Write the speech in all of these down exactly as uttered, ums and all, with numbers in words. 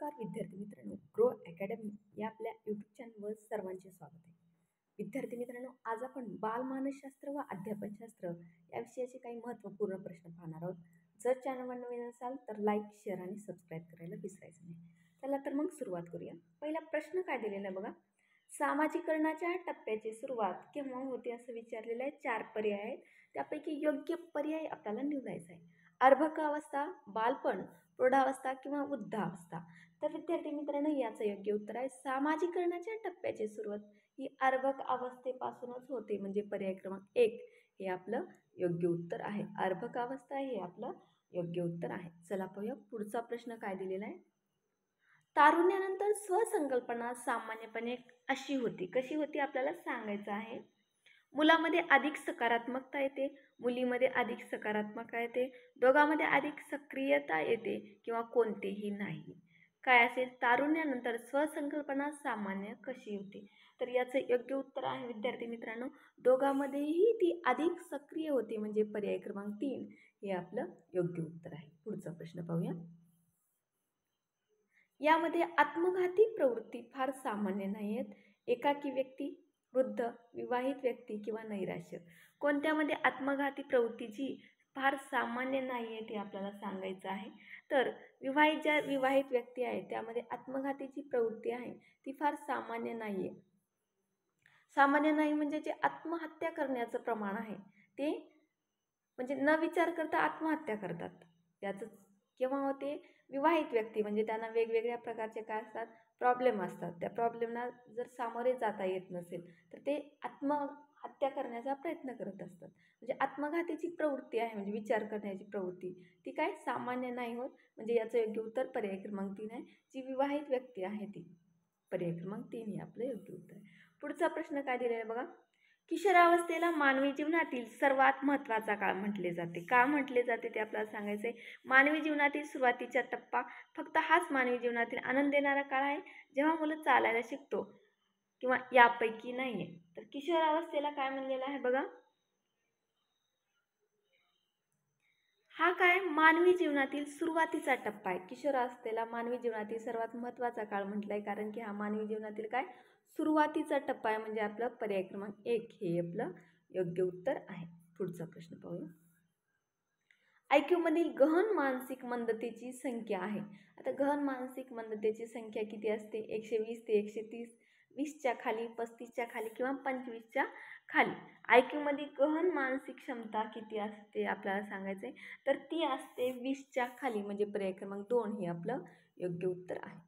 नमस्कार विद्यार्थी मित्रांनो, ग्रो अकॅडमी या आपल्या यूट्यूब चॅनलवर सर्वांचे स्वागत आहे. विद्यार्थी मित्रांनो, आज आपण बालमानसशास्त्र व अध्यापनशास्त्र या विषयाचे काही महत्त्वपूर्ण प्रश्न पाहणार आहोत. जर चॅनलवर नवीन असाल तर लाईक, शेअर आणि सबस्क्राईब करायला विसरायचं नाही. चला तर मग सुरुवात करूया. पहिला प्रश्न काय दिलेला आहे बघा. सामाजिकरणाच्या टप्प्याची सुरुवात केव्हा होते असं विचारलेलं आहे. चार पर्याय आहेत, त्यापैकी योग्य पर्याय आपल्याला निवडायचा आहे. अर्भकावस्था, बालपण, प्रौढावस्था किंवा वृद्धावस्था. तर विद्यार्थी मित्रांनो, याचं योग्य उत्तर आहे सामाजिकरणाच्या टप्प्याची सुरुवात ही अर्भक अवस्थेपासूनच होते, म्हणजे पर्याय क्रमांक एक हे आपलं योग्य उत्तर आहे. अर्भक अवस्था हे आपलं योग्य उत्तर आहे. चला पाहूया पुढचा प्रश्न काय दिलेला आहे. तारुण्यानंतर स्वसंकल्पना सामान्यपणे अशी होती, कशी होती आपल्याला सांगायचं आहे. मुलामध्ये अधिक सकारात्मकता येते, मुलीमध्ये अधिक सकारात्मकता येते, दोघांमध्ये अधिक सक्रियता येते किंवा कोणतेही नाही. काय असेल, तारुण्यानंतर स्वसंकल्पना सामान्य कशी होते. तर याचं योग्य उत्तर आहे विद्यार्थी मित्रांनो, दोघांमध्येही ती अधिक सक्रिय होते, म्हणजे पर्याय क्रमांक तीन हे आपलं योग्य उत्तर आहे. पुढचा प्रश्न पाहूया. यामध्ये आत्मघाती प्रवृत्ती फार सामान्य नाही आहेत. एकाकी व्यक्ती, वृद्ध, विवाहित व्यक्ती किंवा नैराश्य. कोणत्यामध्ये आत्मघाती प्रवृत्ती जी फार सामान्य नाही आहे ते आपल्याला सांगायचं आहे. तर विवाहित ज्या विवाहित व्यक्ती आहेत त्यामध्ये आत्मघातीची प्रवृत्ती आहे ती फार सामान्य नाही आहे. सामान्य नाही म्हणजे जे आत्महत्या करण्याचं प्रमाण आहे ते म्हणजे न विचार करता आत्महत्या करतात. त्याचं केव्हा होते, विवाहित व्यक्ती म्हणजे त्यांना वेगवेगळ्या प्रकारचे काय असतात, प्रॉब्लेम असतात. त्या प्रॉब्लेमना जर सामोरे जाता येत नसेल तर ते आत्महत्या करण्याचा प्रयत्न करत असतात. म्हणजे आत्मघातीची प्रवृत्ती आहे, म्हणजे विचार करण्याची प्रवृत्ती ती काय सामान्य नाही होत, म्हणजे याचं योग्य उत्तर पर्याय क्रमांक तीन आहे. जी विवाहित व्यक्ती आहे ती, पर्याय क्रमांक तीन हे आपलं योग्य उत्तर आहे. पुढचा प्रश्न काय दिलेला आहे बघा. किशोरावस्थेला मानवी जीवनातील सर्वात महत्त्वाचा काळ म्हटले जाते. का म्हटले जाते ते आपल्याला सांगायचं आहे. मानवी जीवनातील सुरुवातीचा टप्पा फक्त हाच मानवी जीवनातील आनंद देणारा काळ आहे जेव्हा मुलं चालायला शिकतो किंवा यापैकी नाही आहे. तर किशोरावस्थेला काय म्हणलेलं आहे बघा, हा काय मानवी जीवनातील सुरुवातीचा टप्पा आहे. किशोरावस्थेला मानवी जीवनातील सर्वात महत्त्वाचा काळ म्हटलं आहे कारण की हा मानवी जीवनातील काय सुरुवातीचा टप्पा आहे, म्हणजे आपलं पर्याय क्रमांक एक हे आपलं योग्य उत्तर आहे. पुढचा प्रश्न पाहूया. आयक्यू मधील गहन मानसिक मंदतेची संख्या आहे. आता गहन मानसिक मंदतेची संख्या किती असते, एकशे वीस ते एकशे तीस, वीसच्या खाली, पस्तीसच्या खाली किंवा पंचवीसच्या खाली. आयक्यू मध्ये गहन मानसिक क्षमता किती असते आपल्याला सांगायचे, तर ती असते वीसच्या खाली, म्हणजे पर्याय क्रमांक दोन हे आपलं योग्य उत्तर आहे.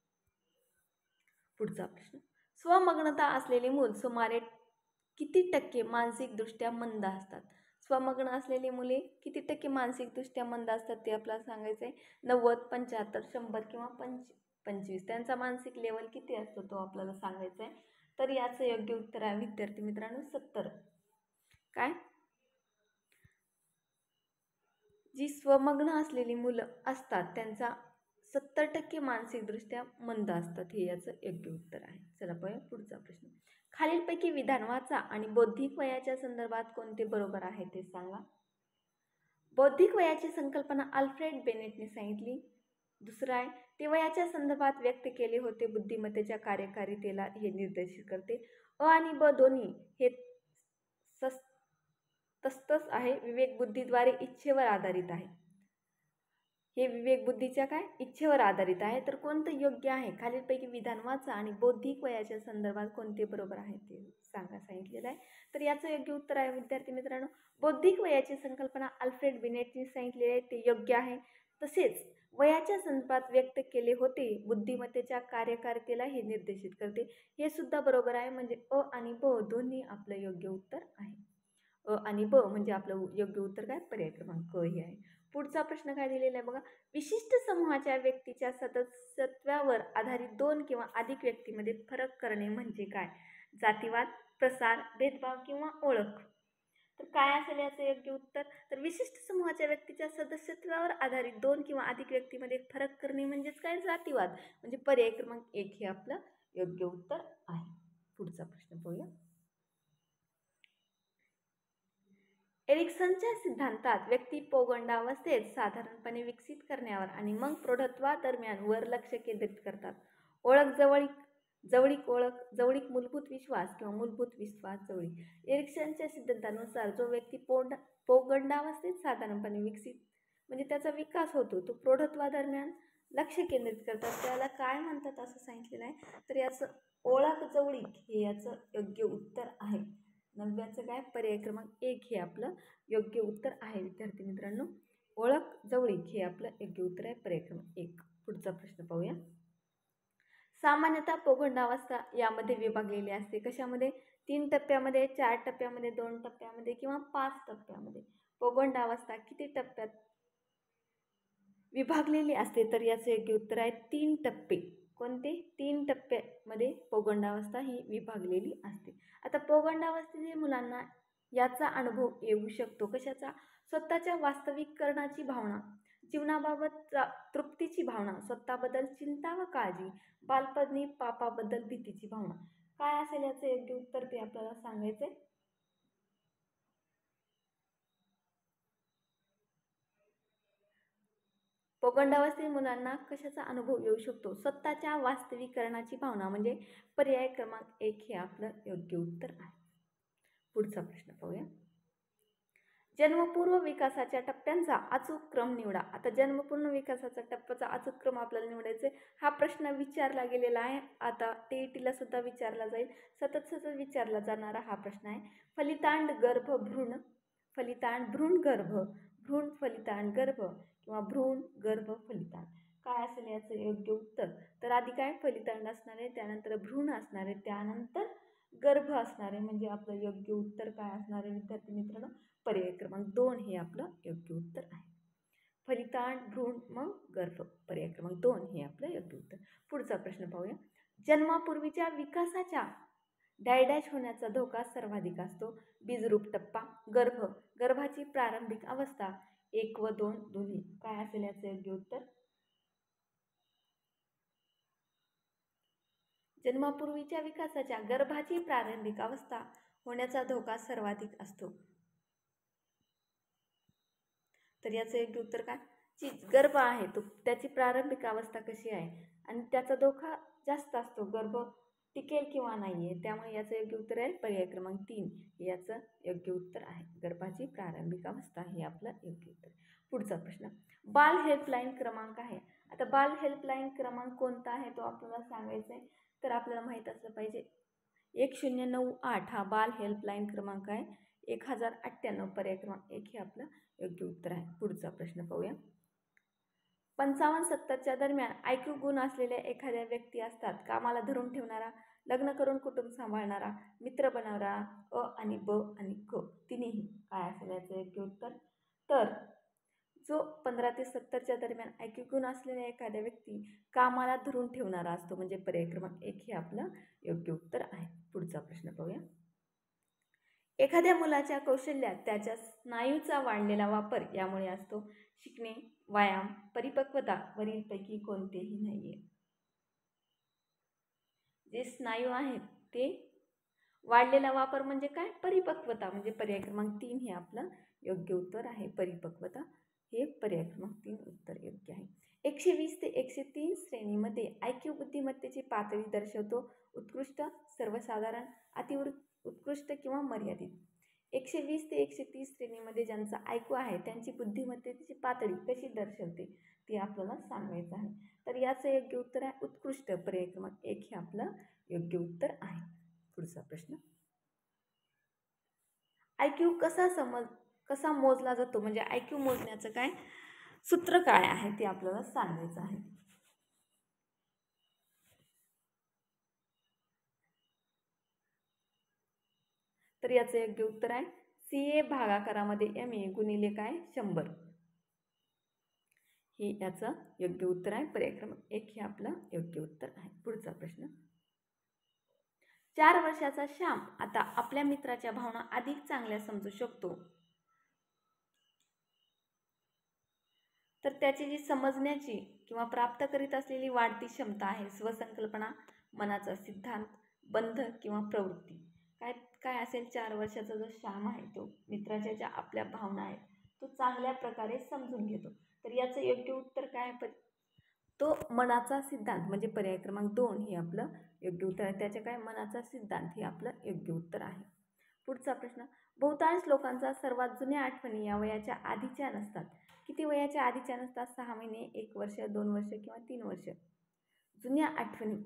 पुढचा प्रश्न. स्वमग्नता असलेले मूल सुमारे किती टक्के मानसिकदृष्ट्या मंद असतात. स्वमग्न असलेली मुले किती टक्के मानसिकदृष्ट्या मंद असतात ते आपल्याला सांगायचं आहे. नव्वद, पंच्याहत्तर, शंभर किंवा पंच पंचवीस त्यांचा मानसिक लेवल किती असतो तो आपल्याला सांगायचा आहे. तर याचं योग्य उत्तर आहे विद्यार्थी मित्रांनो सत्तर. काय, जी स्वमग्न असलेली मुलं असतात त्यांचा सत्तर टक्के मानसिकदृष्ट्या मंद असतात, हे याचं योग्य उत्तर आहे. चला पाहूया पुढचा प्रश्न. खालीलपैकी विधान वाचा आणि बौद्धिक वयाच्या संदर्भात कोणते बरोबर आहे ते सांगा. बौद्धिक वयाची संकल्पना अल्फ्रेड बेनेटने सांगितली. दुसरं आहे, ते वयाच्या संदर्भात व्यक्त केले होते, बुद्धिमत्तेच्या कार्यकारितेला हे निर्देशित करते. अ आणि ब दोन्ही हे सस तस्तच आहे, विवेक बुद्धीद्वारे इच्छेवर आधारित आहे. हे विवेक बुद्धीच्या काय इच्छेवर आधारित आहे. तर कोणतं योग्य आहे, खालीलपैकी विधान वाचा आणि बौद्धिक वयाच्या संदर्भात कोणते बरोबर आहे ते सांगा सांगितलेलं आहे. तर याचं योग्य उत्तर आहे विद्यार्थी मित्रांनो, बौद्धिक वयाची संकल्पना अल्फ्रेड बिनेटने सांगितलेली आहे, ते योग्य आहे. तसेच वयाच्या संदर्भात व्यक्त केले होते, बुद्धिमत्तेच्या कार्यकारितेला हे निर्देशित करते, हे सुद्धा बरोबर आहे. म्हणजे अ आणि ब दोन्ही आपलं योग्य उत्तर आहे. अ आणि ब म्हणजे आपलं योग्य उत्तर काय पर्याय क्रमांक क हे आहे. पुढचा प्रश्न काय दिलेला आहे बघा. विशिष्ट समूहाच्या व्यक्तीच्या सदस्यत्वावर आधारित दोन किंवा अधिक व्यक्तीमध्ये फरक करणे म्हणजे काय. जातीवाद, प्रसार, भेदभाव किंवा ओळख. तर काय असेल याचं योग्य उत्तर, तर विशिष्ट समूहाच्या व्यक्तीच्या सदस्यत्वावर आधारित दोन किंवा अधिक व्यक्तीमध्ये फरक करणे म्हणजेच काय जातीवाद, म्हणजे पर्याय क्रमांक एक हे आपलं योग्य उत्तर आहे. पुढचा प्रश्न पाहूया. एरिक्सनच्या सिद्धांतात व्यक्ती पौगंडावस्थेत साधारणपणे विकसित करण्यावर आणि मग प्रौढत्वादरम्यान वर लक्ष केंद्रित करतात. ओळख जवळीक जवळीक ओळख जवळीक मूलभूत विश्वास किंवा मूलभूत विश्वास जवळीक. एरिक्सनच्या सिद्धांतानुसार जो व्यक्ती पौंड पौगंडावस्थेत साधारणपणे विकसित म्हणजे त्याचा विकास होतो तो प्रौढत्वादरम्यान लक्ष केंद्रित करतात त्याला काय म्हणतात असं सांगितलेलं आहे. तर याचं ओळख जवळीक हे याचं योग्य उत्तर आहे. नवव्याचं काय पर्याय क्रमांक एक हे आपलं योग्य उत्तर आहे. विद्यार्थी मित्रांनो ओळख जवळीक हे आपलं योग्य उत्तर आहे पर्याय क्रमांक एक. पुढचा प्रश्न पाहूया. सामान्यतः पौगंडावस्था यामध्ये विभागलेली असते. कशामध्ये? तीन टप्प्यामध्ये, चार टप्प्यामध्ये, दोन टप्प्यामध्ये किंवा पाच टप्प्यामध्ये. पौगंडावस्था किती टप्प्यात विभागलेली असते? तर याचे योग्य उत्तर आहे तीन टप्पे. कोणते? तीन टप्प्यामध्ये पौगंडावस्था ही विभागलेली असते. आता पौगंडावस्थेतील मुलांना याचा अनुभव येऊ शकतो. कशाचा? स्वतःच्या वास्तविककरणाची भावना, जीवनाबाबत तृप्तीची भावना, स्वतःबद्दल चिंता व काळजी, बालपणी पापाबद्दल भीतीची भावना. काय असेल याचं योग्य उत्तर ते आपल्याला सांगायचंय. पौगंडावस्थेतील मुलांना कशाचा अनुभव येऊ शकतो? स्वतःच्या वास्तविकरणाची भावना म्हणजे पर्याय क्रमांक एक हे आपलं योग्य उत्तर आहे. पुढचा प्रश्न पाहूया. जन्मपूर्व विकासाच्या टप्प्यांचा अचूक क्रम निवडा. आता जन्मपूर्व विकासाचा टप्प्याचा अचूक क्रम आपल्याला निवडायचा आहे. हा प्रश्न विचारला गेलेला आहे. आता टी ई टीला सुद्धा विचारला जाईल. सतत सतत विचारला जाणारा हा प्रश्न आहे. फलितांड गर्भ भ्रूण फलितांड भ्रूण गर्भ भ्रूण फलितांड गर्भ किंवा भ्रूण गर्भ फलितांड. काय असेल याचं योग्य उत्तर? तर आधी काय फलितांड असणार आहे, त्यानंतर भ्रूण असणार आहे, त्यानंतर गर्भ असणार आहे. म्हणजे आपलं योग्य उत्तर काय असणार आहे विद्यार्थी मित्रांनो? पर्याय क्रमांक दोन हे आपलं योग्य उत्तर आहे. फलितांड भ्रूण मग गर्भ पर्याय क्रमांक दोन हे आपलं योग्य उत्तर. पुढचा प्रश्न पाहूया. जन्मापूर्वीच्या विकासाच्या डायडॅश होण्याचा धोका सर्वाधिक असतो. बीजरूप टप्पा, गर्भ, गर्भाची प्रारंभिक अवस्था, एक व दोन दोन्ही. काय असेल याचं योग्य उत्तर? जन्मापूर्वीच्या विकासाच्या गर्भाची प्रारंभिक अवस्था होण्याचा धोका सर्वाधिक असतो. तर याचं योग्य उत्तर काय? जी गर्भ आहे तो त्याची प्रारंभिक अवस्था कशी आहे आणि त्याचा धोका जास्त असतो, गर्भ टिकेल किंवा नाही आहे. त्यामुळे याचं योग्य उत्तर आहे पर्याय क्रमांक तीन हे याचं योग्य उत्तर आहे. गर्भाची प्रारंभिक अवस्था हे आपलं योग्य उत्तर. पुढचा प्रश्न. बाल हेल्पलाईन क्रमांक आहे. आता बाल हेल्पलाईन क्रमांक कोणता आहे तो आपल्याला सांगायचा आहे. तर आपल्याला माहीत असलं पाहिजे एक शून्य नऊ आठ हा बाल हेल्पलाईन क्रमांक आहे. एक हजार अठ्ठ्याण्णव पर्याय क्रमांक एक हे आपलं योग्य उत्तर आहे. पुढचा प्रश्न पाहूया. पंचावन्न सत्तरच्या दरम्यान आयक्यू गुण असलेल्या एखाद्या व्यक्ती असतात. कामाला धरून ठेवणारा, लग्न करून कुटुंब सांभाळणारा, मित्र बनवणारा, अ आणि ब आणि क तिन्ही. काय असेल याचं योग्य उत्तर? तर जो पंधरा ते सत्तरच्या दरम्यान आयक्यू गुण असलेल्या एखाद्या व्यक्ती कामाला धरून ठेवणारा असतो म्हणजे पर्याय क्रमांक एक हे आपलं योग्य उत्तर आहे. पुढचा प्रश्न पाहूया. एखाद्या मुलाच्या कौशल्यात त्याच्या स्नायूचा वाढलेला वापर यामुळे असतो. शिकणे, व्यायाम, परिपक्वता वरीलपैकी कोणतेही नाहीये. जे स्नायू आहेत ते वाढलेला वापर म्हणजे काय? परिपक्वता म्हणजे पर्याय क्रमांक तीन हे आपलं योग्य उत्तर आहे. परिपक्वता हे पर्याय क्रमांक तीन उत्तर योग्य आहे. एकशे वीस ते एकशे तीन श्रेणीमध्ये आयक्यू बुद्धिमत्तेची पातळी दर्शवतो. उत्कृष्ट, सर्वसाधारण, अति उत्कृष्ट किंवा मर्यादित. एकशे वीस ते एकशे तीस श्रेणीमध्ये ज्यांचा आयक्यू आहे त्यांची बुद्धिमत्तेची पातळी कशी दर्शवते ते आपल्याला सांगायचं आहे. तर याचं योग्य उत्तर आहे उत्कृष्ट पर्याय क्रमांक एक हे आपलं योग्य उत्तर आहे. पुढचा प्रश्न. आयक्यू कसा समज कसा मोजला जातो म्हणजे आयक्यू मोजण्याचं काय सूत्र काय आहे ते आपल्याला सांगायचं आहे. तर याचं योग्य उत्तर आहे सी ए भागाकारामध्ये एम ए गुणिले काय शंभर हे याचं योग्य उत्तर आहे. पर्याय क्रमांक एक हे आपलं योग्य उत्तर आहे. पुढचा प्रश्न. चार वर्षाचा श्याम आता आपल्या मित्राच्या भावना अधिक चांगल्या समजू शकतो. तर त्याची जी समजण्याची किंवा प्राप्त करीत असलेली वाढती क्षमता आहे. स्वसंकल्पना, मनाचा सिद्धांत, बंध किंवा प्रवृत्ती. काय काय असेल, चार वर्षाचा जो श्याम आहे तो मित्राच्या ज्या आपल्या भावना आहेत तो चांगल्या प्रकारे समजून घेतो. तर याचं योग्य उत्तर काय आहे? तो मनाचा सिद्धांत म्हणजे पर्याय क्रमांक दोन हे आपलं योग्य उत्तर आहे. त्याचे काय, मनाचा सिद्धांत हे आपलं योग्य उत्तर आहे. पुढचा प्रश्न, बहुतांश लोकांचा सर्वात जुन्या आठवणी या वयाच्या आधीच्या नसतात. किती वयाच्या आधीच्या नसतात? सहा महिने, एक वर्ष, दोन वर्ष किंवा तीन वर्ष. जुन्या आठवणी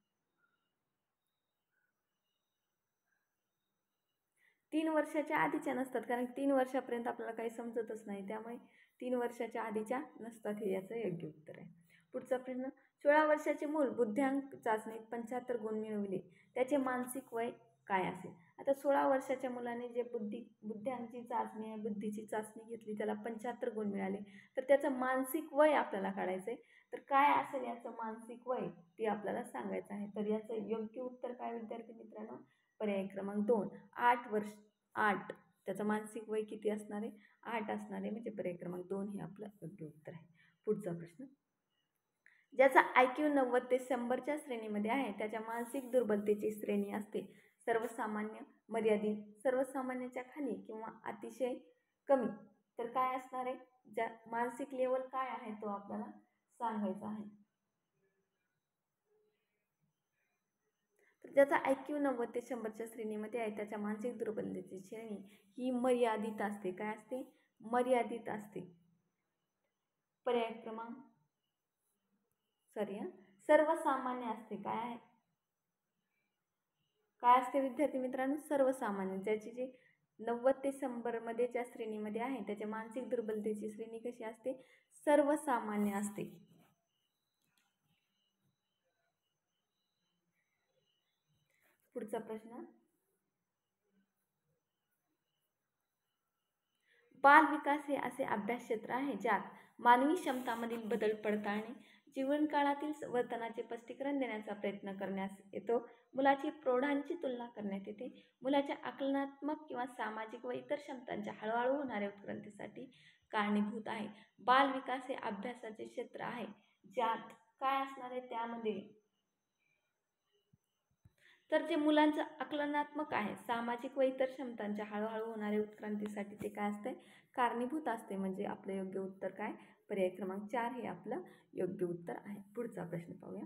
तीन वर्षाच्या आधीच्या नसतात, कारण तीन वर्षापर्यंत आपल्याला काही समजतच नाही, त्यामुळे तीन वर्षाच्या आधीच्या नसतात हे याचं योग्य उत्तर आहे. पुढचा प्रश्न, सोळा वर्षाचे मूल बुद्ध्यांक चाचणीत पंच्याहत्तर गुण मिळविले, त्याचे मानसिक वय काय असेल? आता सोळा वर्षाच्या मुलाने जे बुद्धी बुद्ध्यांची चाचणी आहे, बुद्धीची चाचणी घेतली, त्याला पंच्याहत्तर गुण मिळाले, तर त्याचं मानसिक वय आपल्याला काढायचं आहे. तर काय असेल याचं मानसिक वय ते आपल्याला सांगायचं आहे. तर याचं योग्य उत्तर काय विद्यार्थी मित्रांनो? पर्याय क्रमांक दोन, आठ वर्ष आठ त्याचं मानसिक वय किती असणार आहे? आठ असणार आहे, म्हणजे पर्याय क्रमांक दोन हे आपलं योग्य उत्तर आहे. पुढचा प्रश्न, ज्याचा आय क्यू नव्वद ते शंभरच्या श्रेणीमध्ये आहे त्याच्या मानसिक दुर्बलतेची श्रेणी असते सर्वसामान्य, मर्यादित, सर्वसामान्याच्या खाली किंवा अतिशय कमी. तर काय असणार आहे? ज्या मानसिक लेवल काय आहे तो आपल्याला सांगायचा आहे. तर ज्याचा आय क्यू नव्वद ते शंभरच्या श्रेणीमध्ये आहे त्याच्या मानसिक दुर्बलतेची श्रेणी ही मर्यादित असते. काय असते? मर्यादित असते. पर्याय क्रमांक सॉरी सर्वसामान्य असते. काय आहे? काय असते विद्यार्थी मित्रांनो? सर्वसामान्य. ज्याची जी नव्वद ते शंभरमध्ये ज्या श्रेणीमध्ये आहे त्याच्या मानसिक दुर्बलतेची श्रेणी कशी असते? सर्वसामान्य असते. पुढचा प्रश्न, बाल विकास हे असे अभ्यास क्षेत्र आहे ज्यात मानवी क्षमतांमधील बदल पडताळणे, जीवनकाळातील वर्तनाचे स्पष्टीकरण देण्याचा प्रयत्न करण्यास येतो, मुलाची प्रौढांची तुलना करण्यात येते, मुलाच्या आकलनात्मक किंवा सामाजिक व इतर क्षमतांच्या हळूहळू होणाऱ्या उत्क्रांतीसाठी कारणीभूत आहे. बाल विकास हे अभ्यासाचे क्षेत्र आहे ज्यात काय असणार आहे? त्यामध्ये तर जे मुलांचं आकलनात्मक आहे, सामाजिक व इतर क्षमतांच्या हळूहळू होणाऱ्या उत्क्रांतीसाठी ते काय असते? कारणीभूत असते. म्हणजे आपलं योग्य उत्तर काय? पर्याय क्रमांक चार हे आपलं योग्य उत्तर आहे. पुढचा प्रश्न पाहूया.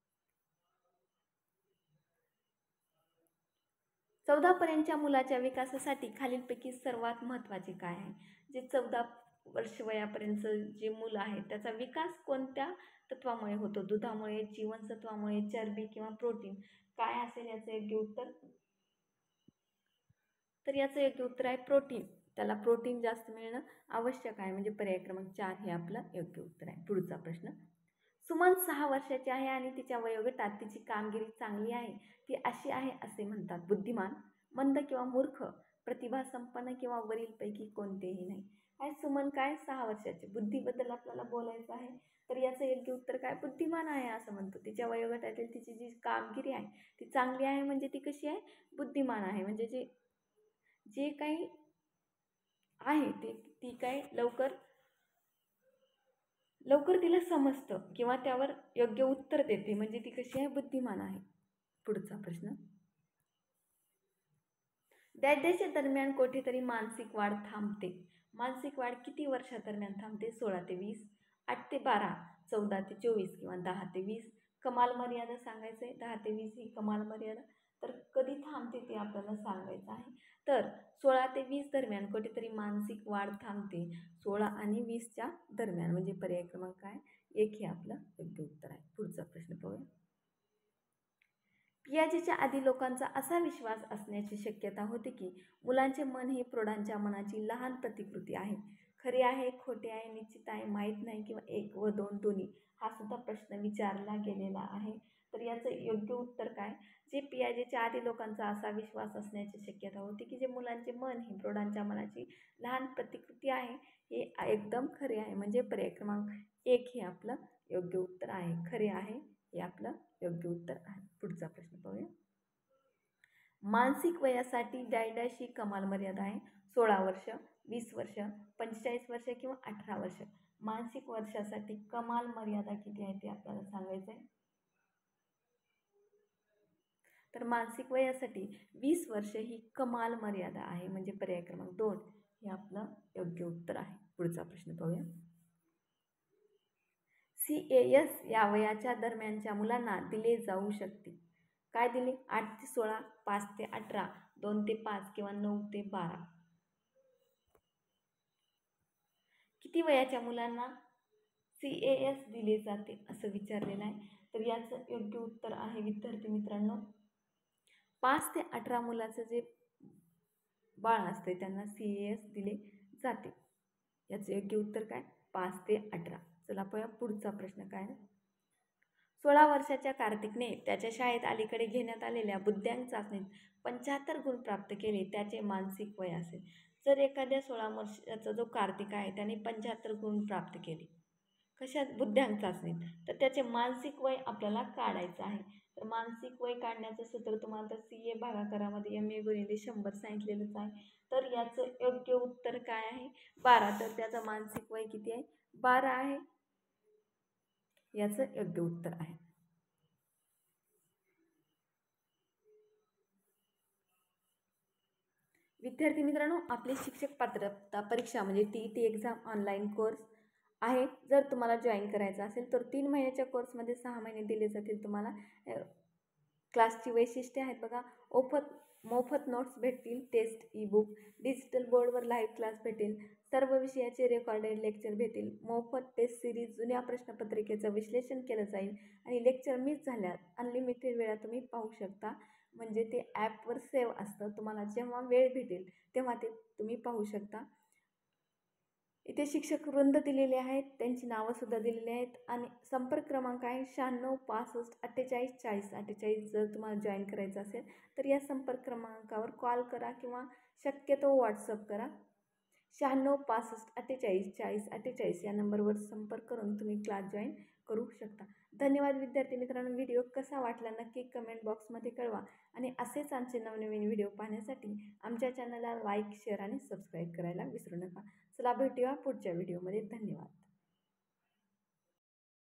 चौदा पर्यंतच्या मुलाच्या विकासासाठी खालीलपैकी सर्वात महत्त्वाचे काय आहे? जे चौदा वर्ष वयापर्यंतचं जे मूल आहे त्याचा विकास कोणत्या तत्वामुळे होतो? दुधामुळे, जीवनसत्वामुळे, चरबी किंवा प्रोटीन. काय असेल याचं योग्य उत्तर? तर याचं योग्य उत्तर आहे प्रोटीन. त्याला प्रोटीन जास्त मिळणं आवश्यक आहे, म्हणजे पर्याय क्रमांक चार हे आपलं योग्य उत्तर आहे. पुढचा प्रश्न, सुमन सहा वर्षाची आहे आणि तिच्या वयोगटात तिची कामगिरी चांगली आहे. ती अशी आहे असे म्हणतात. बुद्धिमान, मंद किंवा मूर्ख, प्रतिभा संपन्न किंवा वरीलपैकी कोणतेही नाही. काय सुमन काय सहा वर्षाची, बुद्धीबद्दल आपल्याला बोलायचं आहे. तर याचं योग्य उत्तर काय? बुद्धिमान आहे असं म्हणतो. तिच्या वयोगटातील तिची जी कामगिरी आहे ती चांगली आहे, म्हणजे ती कशी आहे? बुद्धिमान आहे. म्हणजे जे जे काही आहे ते ती काय लवकर लवकर तिला समजतं किंवा त्यावर योग्य उत्तर देते, म्हणजे ती कशी आहे? बुद्धिमान आहे. पुढचा प्रश्न, द्याद्याच्या दरम्यान कुठेतरी मानसिक वाढ थांबते. मानसिक वाढ किती वर्षादरम्यान थांबते? सोळा ते वीस, आठ ते बारा, चौदा ते चोवीस किंवा दहा ते वीस. कमाल मर्यादा सांगायचं आहे. दहा ते वीस ही कमाल मर्यादा. तर कधी थांबते ते आपल्याला सांगायचं आहे. तर सोळा ते वीस दरम्यान कुठेतरी मानसिक वाढ थांबते. सोळा आणि वीसच्या दरम्यान, म्हणजे पर्याय क्रमांक काय? एक हे आपलं योग्य उत्तर आहे. पुढचा प्रश्न पाहूया. पियाजेच्या आधी लोकांचा असा विश्वास असण्याची शक्यता होती की मुलांचे मन ही प्रौढांच्या मनाची लहान प्रतिकृती आहे. खरे आहे, खोटे आहे, निश्चित आहे, माहीत नाही किंवा एक व दोन दोन्ही. हा सुद्धा प्रश्न विचारला गेलेला आहे. तर याचं योग्य उत्तर काय? जे पियाजेच्या आधी लोकांचा असा विश्वास असण्याची शक्यता होती की जे मुलांचे मन ही प्रौढांच्या मनाची लहान प्रतिकृती आहे, हे एकदम खरे आहे, म्हणजे पर्याय क्रमांक एक हे आपलं योग्य उत्तर आहे. खरे आहे हे आपलं योग्य उत्तर आहे. पुढचा प्रश्न पाहूया. मानसिक वयासाठी डॅश ही कमाल मर्यादा आहे. सोळा वर्ष, वीस वर्ष, पंचेचाळीस वर्ष किंवा अठरा वर्ष. मानसिक वर्षासाठी कमाल मर्यादा किती आहे ते आपल्याला सांगायचं आहे. तर तर मानसिक वयासाठी वीस वर्ष ही कमाल मर्यादा आहे, म्हणजे पर्याय क्रमांक दोन हे आपलं योग्य उत्तर आहे. पुढचा प्रश्न पाहूया. सी ए एस या वयाच्या दरम्यानच्या मुलांना दिले जाऊ शकते. काय दिले? आठ ते सोळा, पाच ते अठरा, दोन ते पाच किंवा नऊ ते बारा. किती वयाच्या मुलांना सी ए एस दिले जाते असं विचारलेलं आहे. तर याचं योग्य उत्तर आहे विद्यार्थी मित्रांनो, पाच ते अठरा मुलाचं जे बाळ असते त्यांना सी ए एस दिले जाते. याचं योग्य उत्तर काय? पाच ते अठरा. चला पाहूया पुढचा प्रश्न काय आहे. सोळा वर्षाच्या कार्तिकने त्याच्या शाळेत अलीकडे घेण्यात आलेल्या बुद्ध्यांक चाचणीत पंच्याहत्तर गुण प्राप्त केले, त्याचे मानसिक वय असेल. जर एखाद्या सोळा वर्षाचा जो कार्तिक आहे त्याने पंच्याहत्तर गुण प्राप्त केले कशात? बुद्ध्यांक चाचणीत, तर त्याचे मानसिक वय आपल्याला काढायचं आहे. तर मानसिक वय काढण्याचं सूत्र तुम्हाला तर सी ए भागाकारामध्ये एम ए गुणिले शंभर सांगितलेलंच आहे. तर याचं योग्य उत्तर काय आहे? बारा. तर त्याचं मानसिक वय किती आहे? बारा आहे. याचं योग्य उत्तर आहे. विद्यार्थी मित्रांनो, आपले शिक्षक पात्रता परीक्षा म्हणजे T E T exam online course आहे. जर तुम्हाला जॉईन करायचं असेल तर तीन महिन्याच्या कोर्समध्ये सहा महिने दिले जातील तुम्हाला. क्लासची वैशिष्ट्ये आहेत बघा. मोफत मोफत नोट्स भेटतील, टेस्ट ई बुक, डिजिटल बोर्डवर लाईव्ह क्लास भेटेल, सर्व विषयाचे रेकॉर्डेड लेक्चर भेटेल, मोफत टेस्ट सिरीज, जुन्या प्रश्नपत्रिकेचं विश्लेषण केलं जाईल आणि लेक्चर मिस झाल्यास अनलिमिटेड वेळा तुम्ही पाहू शकता. म्हणजे ते ॲपवर सेव्ह असतं, तुम्हाला जेव्हा वेळ भेटेल तेव्हा ते तुम्ही पाहू शकता. इथे शिक्षक वृंद दिलेले आहेत, त्यांची नावंसुद्धा दिलेली आहेत आणि संपर्क क्रमांक आहे शहाण्णव पासष्ट अठ्ठेचाळीस चाळीस अठ्ठेचाळीस. जर तुम्हाला जॉईन करायचं असेल तर या संपर्क क्रमांकावर कॉल करा किंवा शक्यतो व्हॉट्सअप करा. शहाण्णव पासष्ट अठ्ठेचाळीस चाळीस अठ्ठेचाळीस या नंबरवर संपर्क करून तुम्ही क्लास जॉईन करू शकता. धन्यवाद विद्यार्थी मित्रांनो. व्हिडिओ कसा वाटला नक्की कमेंट बॉक्समध्ये कळवा आणि असेच आमचे नवनवीन व्हिडिओ पाहण्यासाठी आमच्या चॅनलला लाईक, शेअर आणि सबस्क्राईब करायला विसरू नका. चला भेटूया पुढच्या व्हिडिओमध्ये. धन्यवाद.